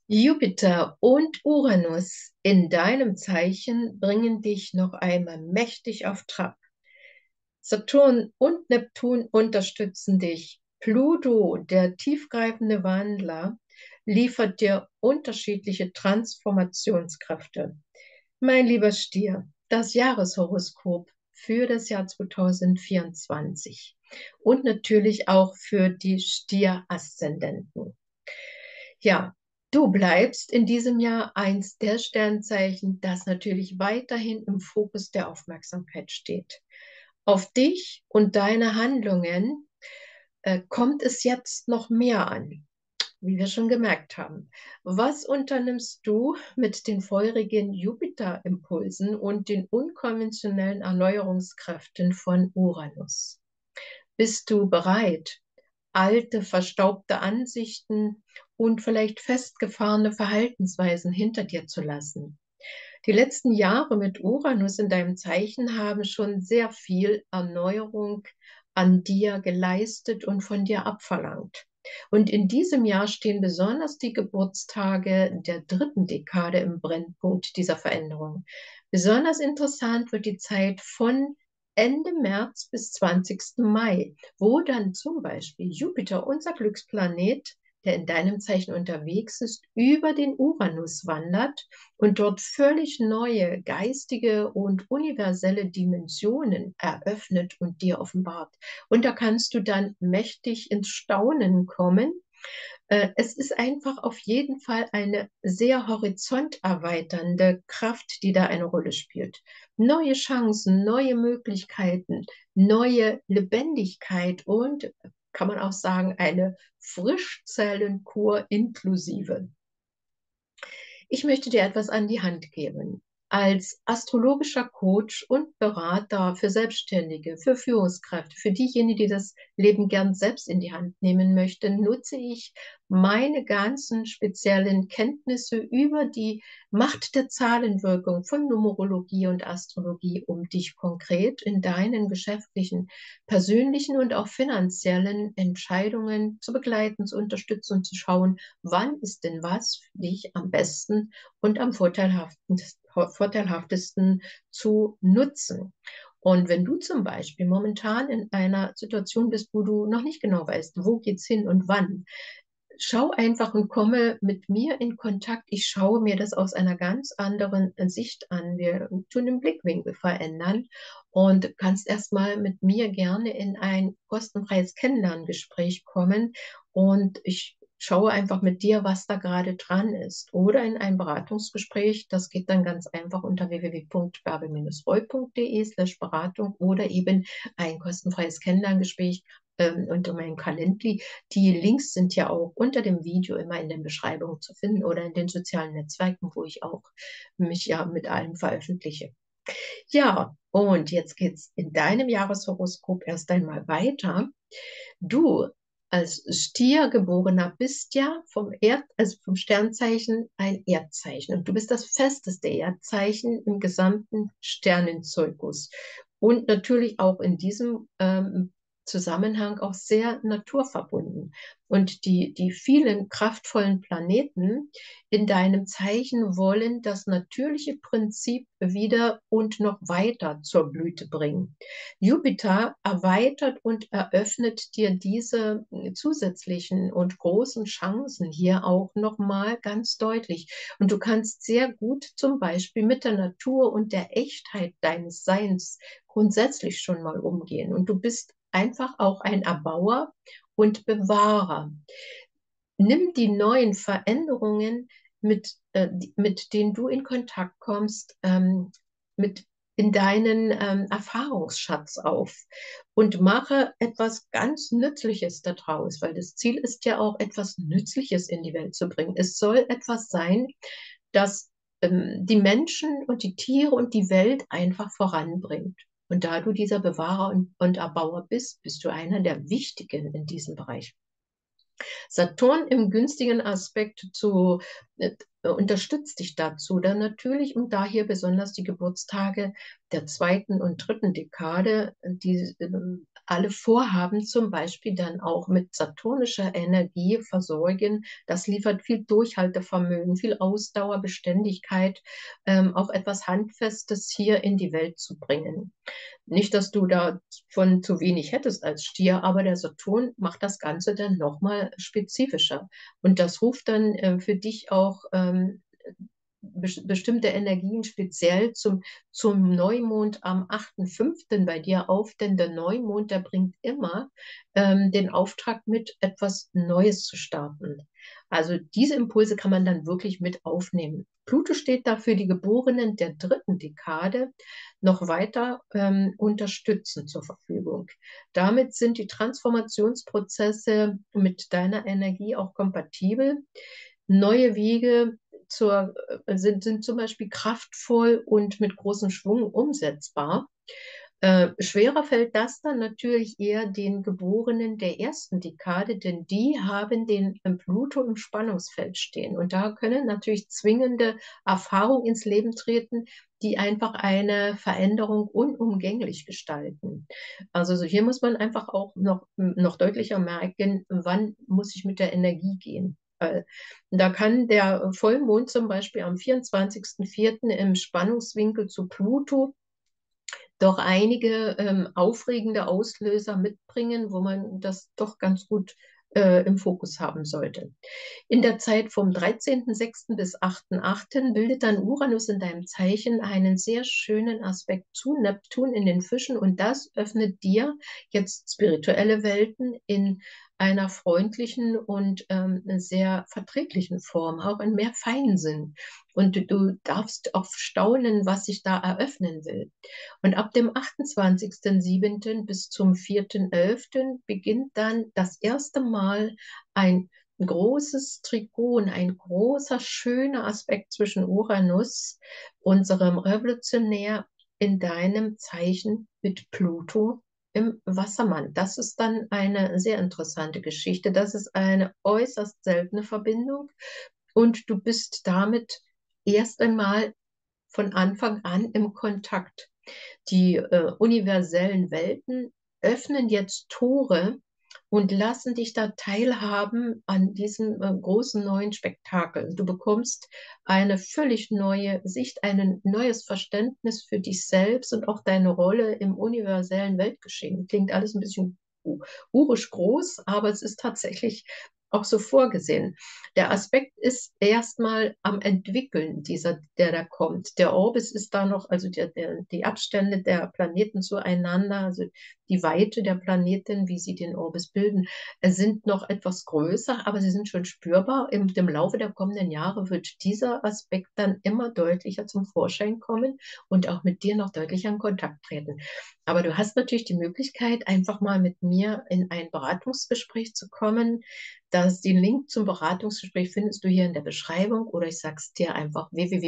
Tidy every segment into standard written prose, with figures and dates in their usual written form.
Jupiter und Uranus in deinem Zeichen bringen dich noch einmal mächtig auf Trab. Saturn und Neptun unterstützen dich. Pluto, der tiefgreifende Wandler, liefert dir unterschiedliche Transformationskräfte. Mein lieber Stier, das Jahreshoroskop für das Jahr 2024 und natürlich auch für die Stier-Aszendenten. Ja, du bleibst in diesem Jahr eins der Sternzeichen, das natürlich weiterhin im Fokus der Aufmerksamkeit steht. Auf dich und deine Handlungen kommt es jetzt noch mehr an, wie wir schon gemerkt haben. Was unternimmst du mit den feurigen Jupiter-Impulsen und den unkonventionellen Erneuerungskräften von Uranus? Bist du bereit, alte, verstaubte Ansichten und vielleicht festgefahrene Verhaltensweisen hinter dir zu lassen? Die letzten Jahre mit Uranus in deinem Zeichen haben schon sehr viel Erneuerung an dir geleistet und von dir abverlangt. Und in diesem Jahr stehen besonders die Geburtstage der dritten Dekade im Brennpunkt dieser Veränderung. Besonders interessant wird die Zeit von Ende März bis 20. Mai, wo dann zum Beispiel Jupiter, unser Glücksplanet, der in deinem Zeichen unterwegs ist, über den Uranus wandert und dort völlig neue geistige und universelle Dimensionen eröffnet und dir offenbart. Und da kannst du dann mächtig ins Staunen kommen. Es ist einfach auf jeden Fall eine sehr horizonterweiternde Kraft, die da eine Rolle spielt. Neue Chancen, neue Möglichkeiten, neue Lebendigkeit und, kann man auch sagen, eine Frischzellenkur inklusive. Ich möchte dir etwas an die Hand geben. Als astrologischer Coach und Berater für Selbstständige, für Führungskräfte, für diejenigen, die das Leben gern selbst in die Hand nehmen möchten, nutze ich meine ganzen speziellen Kenntnisse über die Macht der Zahlenwirkung von Numerologie und Astrologie, um dich konkret in deinen geschäftlichen, persönlichen und auch finanziellen Entscheidungen zu begleiten, zu unterstützen und zu schauen, wann ist denn was für dich am besten und am vorteilhaftesten zu nutzen. Und wenn du zum Beispiel momentan in einer Situation bist, wo du noch nicht genau weißt, wo geht's hin und wann, schau einfach und komme mit mir in Kontakt. Ich schaue mir das aus einer ganz anderen Sicht an. Wir tun den Blickwinkel verändern und kannst erstmal mit mir gerne in ein kostenfreies Kennenlerngespräch kommen und ich schaue einfach mit dir, was da gerade dran ist. Oder in ein Beratungsgespräch. Das geht dann ganz einfach unter www.bärbel-roy.de/Beratung oder eben ein kostenfreies Kennenlerngespräch unter meinem Calendly. Die Links sind ja auch unter dem Video immer in den Beschreibungen zu finden oder in den sozialen Netzwerken, wo ich auch mich ja mit allem veröffentliche. Ja, und jetzt geht's in deinem Jahreshoroskop erst einmal weiter. Du als Stiergeborener bist ja also vom Sternzeichen ein Erdzeichen und du bist das festeste Erdzeichen im gesamten Sternenzirkus und natürlich auch in diesem Zusammenhang auch sehr naturverbunden. Und die vielen kraftvollen Planeten in deinem Zeichen wollen das natürliche Prinzip wieder und noch weiter zur Blüte bringen. Jupiter erweitert und eröffnet dir diese zusätzlichen und großen Chancen hier auch nochmal ganz deutlich. Und du kannst sehr gut zum Beispiel mit der Natur und der Echtheit deines Seins grundsätzlich schon mal umgehen. Und du bist einfach auch ein Erbauer und Bewahrer. Nimm die neuen Veränderungen, mit denen du in Kontakt kommst, mit in deinen Erfahrungsschatz auf und mache etwas ganz Nützliches daraus, weil das Ziel ist ja auch, etwas Nützliches in die Welt zu bringen. Es soll etwas sein, das die Menschen und die Tiere und die Welt einfach voranbringt. Und da du dieser Bewahrer und Erbauer bist, bist du einer der Wichtigen in diesem Bereich. Saturn im günstigen Aspekt unterstützt dich dazu, dann natürlich und daher besonders die Geburtstage der zweiten und dritten Dekade, die alle Vorhaben zum Beispiel dann auch mit saturnischer Energie versorgen. Das liefert viel Durchhaltevermögen, viel Ausdauer, Beständigkeit, auch etwas Handfestes hier in die Welt zu bringen. Nicht, dass du davon zu wenig hättest als Stier, aber der Saturn macht das Ganze dann nochmal spezifischer. Und das ruft dann für dich auch bestimmte Energien speziell zum Neumond am 8.5. bei dir auf, denn der Neumond, der bringt immer den Auftrag mit, etwas Neues zu starten. Also diese Impulse kann man dann wirklich mit aufnehmen. Pluto steht da für die Geborenen der dritten Dekade noch weiter unterstützend zur Verfügung. Damit sind die Transformationsprozesse mit deiner Energie auch kompatibel. Neue Wege sind zum Beispiel kraftvoll und mit großem Schwung umsetzbar. Schwerer fällt das dann natürlich eher den Geborenen der ersten Dekade, denn die haben den Pluto im Spannungsfeld stehen. Und da können natürlich zwingende Erfahrungen ins Leben treten, die einfach eine Veränderung unumgänglich gestalten. Also hier muss man einfach auch noch deutlicher merken, wann muss ich mit der Energie gehen. Da kann der Vollmond zum Beispiel am 24.04. im Spannungswinkel zu Pluto doch einige aufregende Auslöser mitbringen, wo man das doch ganz gut im Fokus haben sollte. In der Zeit vom 13.06. bis 8.08. bildet dann Uranus in deinem Zeichen einen sehr schönen Aspekt zu Neptun in den Fischen und das öffnet dir jetzt spirituelle Welten in einer freundlichen und sehr verträglichen Form, auch in mehr Feinsinn. Und du darfst auch staunen, was sich da eröffnen will. Und ab dem 28.07. bis zum 4.11. beginnt dann das erste Mal ein großes Trigon, ein großer, schöner Aspekt zwischen Uranus, unserem Revolutionär, in deinem Zeichen mit Pluto im Wassermann. Das ist dann eine sehr interessante Geschichte. Das ist eine äußerst seltene Verbindung und du bist damit erst einmal von Anfang an im Kontakt. Die universellen Welten öffnen jetzt Tore und lassen dich da teilhaben an diesem großen neuen Spektakel. Du bekommst eine völlig neue Sicht, ein neues Verständnis für dich selbst und auch deine Rolle im universellen Weltgeschehen. Klingt alles ein bisschen urisch groß, aber es ist tatsächlich auch so vorgesehen. Der Aspekt ist erstmal am Entwickeln, der da kommt. Der Orbis ist da noch, also die Abstände der Planeten zueinander, also die Weite der Planeten, wie sie den Orbis bilden, sind noch etwas größer, aber sie sind schon spürbar. Im Laufe der kommenden Jahre wird dieser Aspekt dann immer deutlicher zum Vorschein kommen und auch mit dir noch deutlicher in Kontakt treten. Aber du hast natürlich die Möglichkeit, einfach mal mit mir in ein Beratungsgespräch zu kommen. Den Link zum Beratungsgespräch findest du hier in der Beschreibung oder ich sage es dir einfach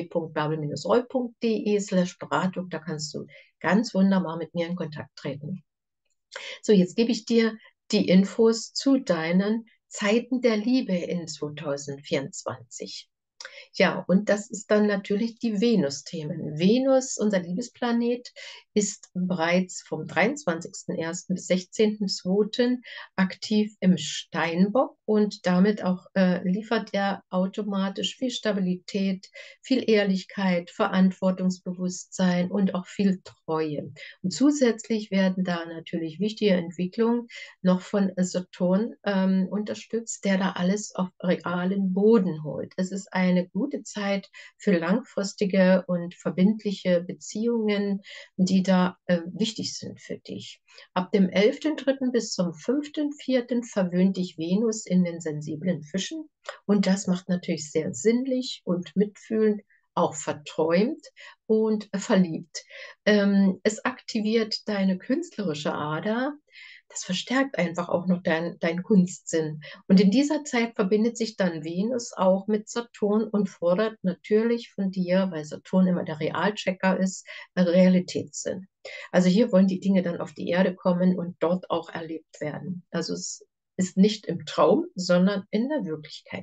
www.bärbel-roll.de/Beratung. Da kannst du ganz wunderbar mit mir in Kontakt treten. So, jetzt gebe ich dir die Infos zu deinen Zeiten der Liebe in 2024. Ja, und das ist dann natürlich die Venus-Themen. Venus, unser Liebesplanet, ist bereits vom 23.01. bis 16.02. aktiv im Steinbock und damit auch liefert er automatisch viel Stabilität, viel Ehrlichkeit, Verantwortungsbewusstsein und auch viel Treue. Und zusätzlich werden da natürlich wichtige Entwicklungen noch von Saturn unterstützt, der da alles auf realen Boden holt. Es ist eine gute Zeit für langfristige und verbindliche Beziehungen, die da wichtig sind für dich. Ab dem 11.3. bis zum 5.4. verwöhnt dich Venus in den sensiblen Fischen und das macht natürlich sehr sinnlich und mitfühlend, auch verträumt und verliebt. Es aktiviert deine künstlerische Ader. Das verstärkt einfach auch noch dein Kunstsinn. Und in dieser Zeit verbindet sich dann Venus auch mit Saturn und fordert natürlich von dir, weil Saturn immer der Realchecker ist, Realitätssinn. Also hier wollen die Dinge dann auf die Erde kommen und dort auch erlebt werden. Also es ist nicht im Traum, sondern in der Wirklichkeit.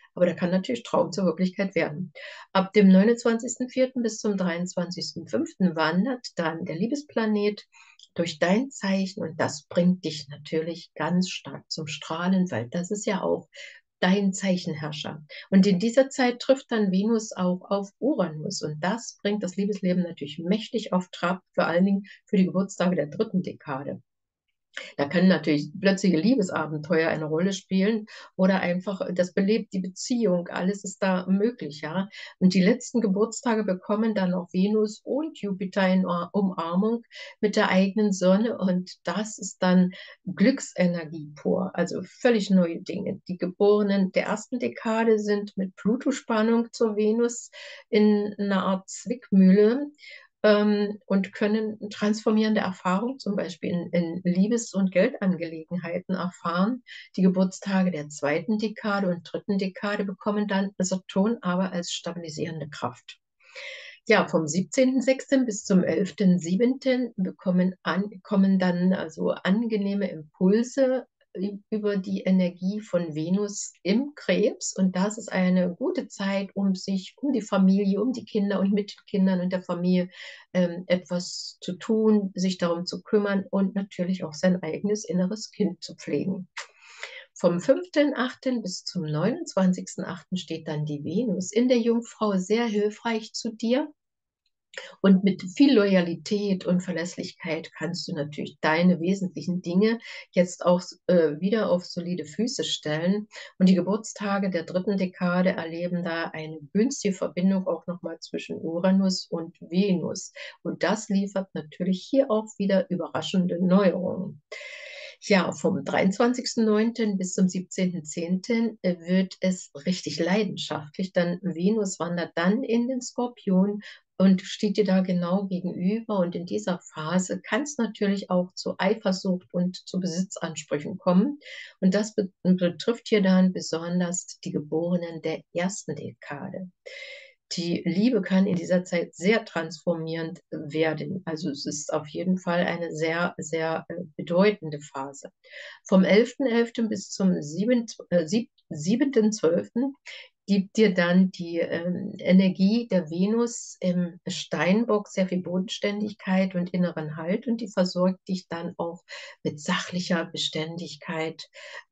Aber der kann natürlich Traum zur Wirklichkeit werden. Ab dem 29.04. bis zum 23.05. wandert dann der Liebesplanet durch dein Zeichen und das bringt dich natürlich ganz stark zum Strahlen, weil das ist ja auch dein Zeichenherrscher. Und in dieser Zeit trifft dann Venus auch auf Uranus und das bringt das Liebesleben natürlich mächtig auf Trab, vor allen Dingen für die Geburtstage der dritten Dekade. Da können natürlich plötzliche Liebesabenteuer eine Rolle spielen oder einfach, das belebt die Beziehung. Alles ist da möglich, ja. Und die letzten Geburtstage bekommen dann auch Venus und Jupiter in Umarmung mit der eigenen Sonne und das ist dann Glücksenergie pur, also völlig neue Dinge. Die Geborenen der ersten Dekade sind mit Pluto-Spannung zur Venus in einer Art Zwickmühle und können transformierende Erfahrungen, zum Beispiel in Liebes- und Geldangelegenheiten erfahren. Die Geburtstage der zweiten Dekade und dritten Dekade bekommen dann Saturn aber als stabilisierende Kraft. Ja, vom 17.06. bis zum 11.07. kommen dann also angenehme Impulse über die Energie von Venus im Krebs. Und das ist eine gute Zeit, um sich um die Familie, um die Kinder und mit den Kindern und der Familie etwas zu tun, sich darum zu kümmern und natürlich auch sein eigenes inneres Kind zu pflegen. Vom 5.8. bis zum 29.8. steht dann die Venus in der Jungfrau sehr hilfreich zu dir. Und mit viel Loyalität und Verlässlichkeit kannst du natürlich deine wesentlichen Dinge jetzt auch wieder auf solide Füße stellen. Und die Geburtstage der dritten Dekade erleben da eine günstige Verbindung auch nochmal zwischen Uranus und Venus. Und das liefert natürlich hier auch wieder überraschende Neuerungen. Ja, vom 23.09. bis zum 17.10. Wird es richtig leidenschaftlich, dann Venus wandert dann in den Skorpion und steht dir da genau gegenüber. Und in dieser Phase kann es natürlich auch zu Eifersucht und zu Besitzansprüchen kommen. Und das betrifft hier dann besonders die Geborenen der ersten Dekade. Die Liebe kann in dieser Zeit sehr transformierend werden. Also es ist auf jeden Fall eine sehr, sehr bedeutende Phase. Vom 11.11. bis zum 7.12. gibt dir dann die Energie der Venus im Steinbock sehr viel Bodenständigkeit und inneren Halt und die versorgt dich dann auch mit sachlicher Beständigkeit.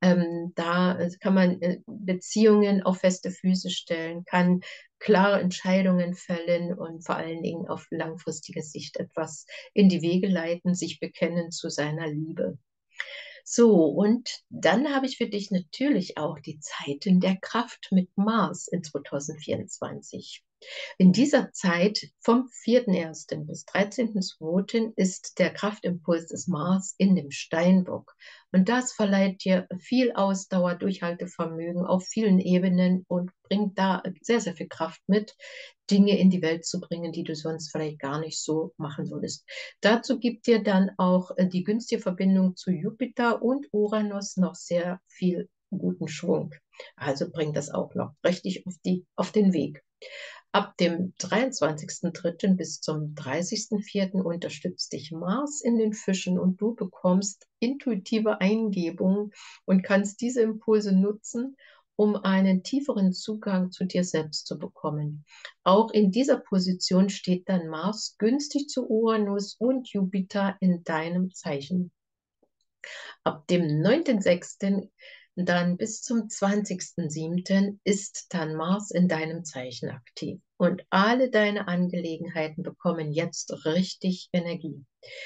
Da kann man Beziehungen auf feste Füße stellen, kann klare Entscheidungen fällen und vor allen Dingen auf langfristige Sicht etwas in die Wege leiten, sich bekennen zu seiner Liebe. So, und dann habe ich für dich natürlich auch die Zeiten der Kraft mit Mars in 2024. In dieser Zeit vom 4.1. bis 13.2. ist der Kraftimpuls des Mars in dem Steinbock. Und das verleiht dir viel Ausdauer, Durchhaltevermögen auf vielen Ebenen und bringt da sehr, sehr viel Kraft mit, Dinge in die Welt zu bringen, die du sonst vielleicht gar nicht so machen würdest. Dazu gibt dir dann auch die günstige Verbindung zu Jupiter und Uranus noch sehr viel guten Schwung. Also bringt das auch noch richtig auf den Weg. Ab dem 23.03. bis zum 30.04. unterstützt dich Mars in den Fischen und du bekommst intuitive Eingebungen und kannst diese Impulse nutzen, um einen tieferen Zugang zu dir selbst zu bekommen. Auch in dieser Position steht dann Mars günstig zu Uranus und Jupiter in deinem Zeichen. Ab dem 9.06. dann bis zum 20.07. ist dann Mars in deinem Zeichen aktiv. Und alle deine Angelegenheiten bekommen jetzt richtig Energie.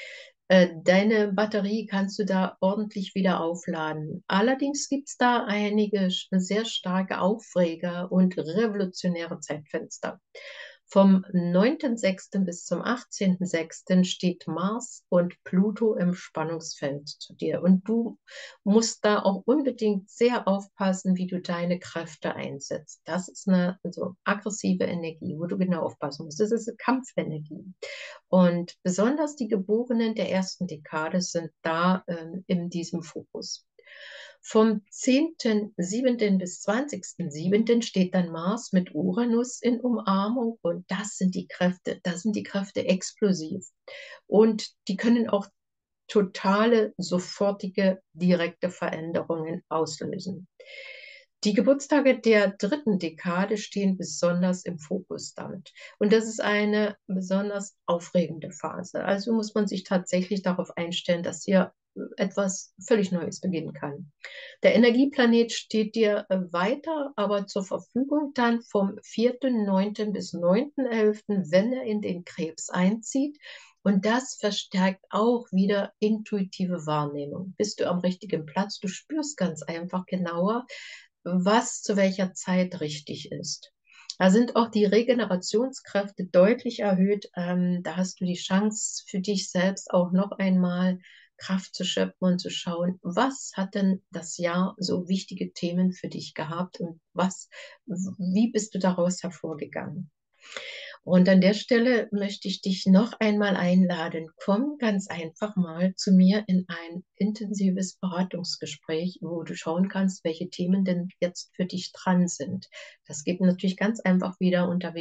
Deine Batterie kannst du da ordentlich wieder aufladen. Allerdings gibt es da einige sehr starke Aufreger und revolutionäre Zeitfenster. Vom 9.06. bis zum 18.06. steht Mars und Pluto im Spannungsfeld zu dir. Und du musst da auch unbedingt sehr aufpassen, wie du deine Kräfte einsetzt. Das ist eine also aggressive Energie, wo du genau aufpassen musst. Das ist eine Kampfenergie. Und besonders die Geborenen der ersten Dekade sind da in diesem Fokus. Vom 10.07. bis 20.07. steht dann Mars mit Uranus in Umarmung und das sind die Kräfte explosiv. Und die können auch totale, sofortige, direkte Veränderungen auslösen. Die Geburtstage der dritten Dekade stehen besonders im Fokus damit. Und das ist eine besonders aufregende Phase. Also muss man sich tatsächlich darauf einstellen, dass hier etwas völlig Neues beginnen kann. Der Energieplanet steht dir weiter, aber zur Verfügung dann vom 4.9. bis 9.11., wenn er in den Krebs einzieht. Und das verstärkt auch wieder intuitive Wahrnehmung. Bist du am richtigen Platz? Du spürst ganz einfach genauer, was zu welcher Zeit richtig ist. Da sind auch die Regenerationskräfte deutlich erhöht. Da hast du die Chance für dich selbst auch noch einmal Kraft zu schöpfen und zu schauen, was hat denn das Jahr so wichtige Themen für dich gehabt und wie bist du daraus hervorgegangen? Und an der Stelle möchte ich dich noch einmal einladen. Komm ganz einfach mal zu mir in ein intensives Beratungsgespräch, wo du schauen kannst, welche Themen denn jetzt für dich dran sind. Das geht natürlich ganz einfach wieder unter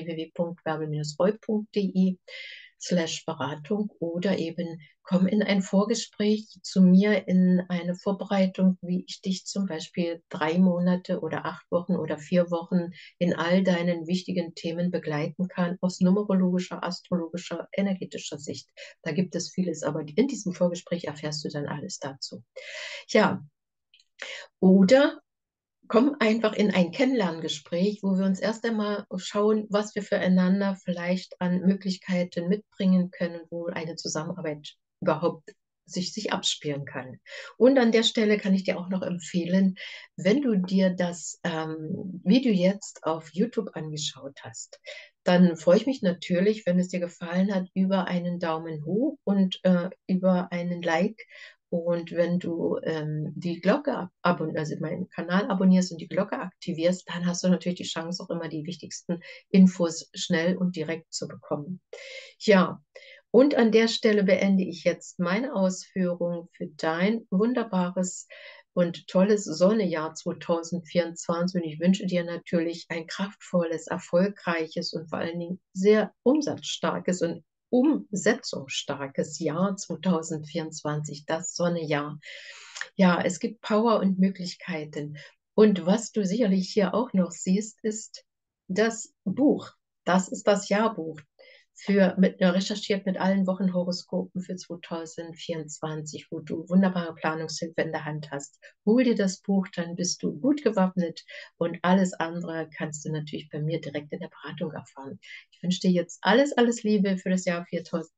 www.bärbel-roy.de/Beratung oder eben komm in ein Vorgespräch zu mir in eine Vorbereitung, wie ich dich zum Beispiel 3 Monate oder 8 Wochen oder 4 Wochen in all deinen wichtigen Themen begleiten kann, aus numerologischer, astrologischer, energetischer Sicht. Da gibt es vieles, aber in diesem Vorgespräch erfährst du dann alles dazu. Ja, oder komm einfach in ein Kennenlerngespräch, wo wir uns erst einmal schauen, was wir füreinander vielleicht an Möglichkeiten mitbringen können, wo eine Zusammenarbeit überhaupt sich abspielen kann. Und an der Stelle kann ich dir auch noch empfehlen, wenn du dir das Video jetzt auf YouTube angeschaut hast, dann freue ich mich natürlich, wenn es dir gefallen hat, über einen Daumen hoch und über einen Like. Und wenn du die Glocke also meinen Kanal abonnierst und die Glocke aktivierst, dann hast du natürlich die Chance, auch immer die wichtigsten Infos schnell und direkt zu bekommen. Ja, und an der Stelle beende ich jetzt meine Ausführungen für dein wunderbares und tolles Sonnejahr 2024. Und ich wünsche dir natürlich ein kraftvolles, erfolgreiches und vor allen Dingen sehr umsatzstarkes und umsetzungsstarkes Jahr 2024, das Sonnejahr. Ja, es gibt Power und Möglichkeiten. Und was du sicherlich hier auch noch siehst, ist das Buch. Das ist das Jahrbuch recherchiert mit allen Wochenhoroskopen für 2024, wo du wunderbare Planungshilfe in der Hand hast. Hol dir das Buch, dann bist du gut gewappnet und alles andere kannst du natürlich bei mir direkt in der Beratung erfahren. Ich wünsche dir jetzt alles, alles Liebe für das Jahr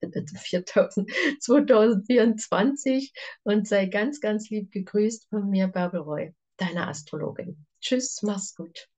2024 und sei ganz, ganz lieb gegrüßt von mir, Bärbel Roy, deine Astrologin. Tschüss, mach's gut.